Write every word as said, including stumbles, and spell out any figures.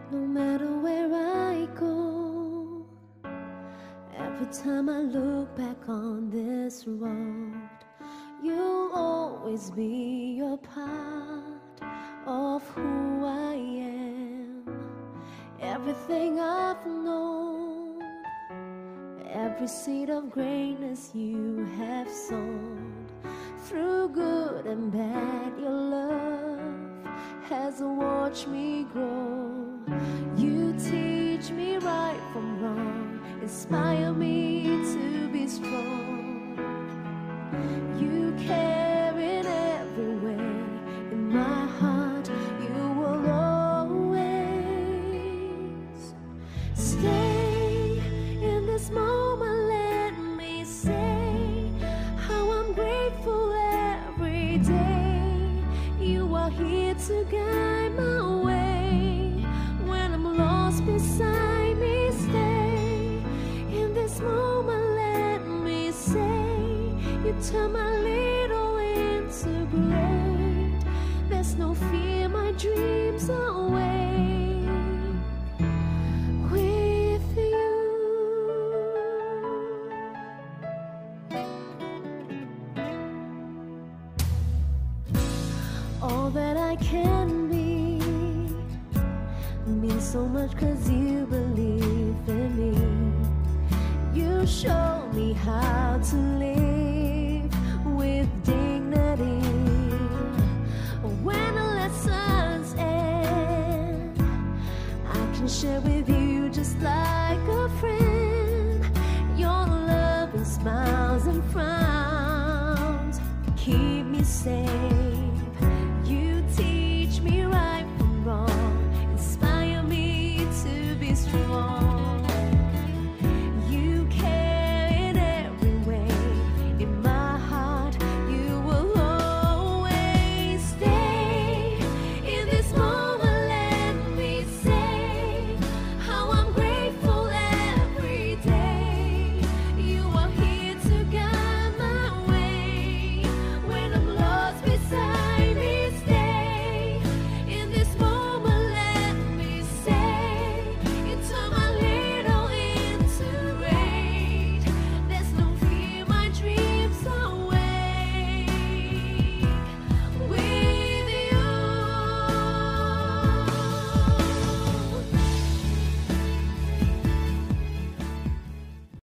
No matter where I go, every time I look back on this road, you'll always be a part of who I am. Everything I've known, every seed of greatness you have sown. Through good and bad, your love has watched me grow. You teach me right from wrong, inspire me to be strong. You care in every way, in my heart you will always stay. In this moment let me say how I'm grateful every day. You are here to guide my way. When I'm lost beside me, stay. In this moment let me say you turn my little into great. There's no fear, my dreams are awake with you. All that I can be means so much 'cause you believe in me. You show me how to live with dignity. When the lessons end, I can share with you just like a friend. Your love and smiles and frowns keep me safe.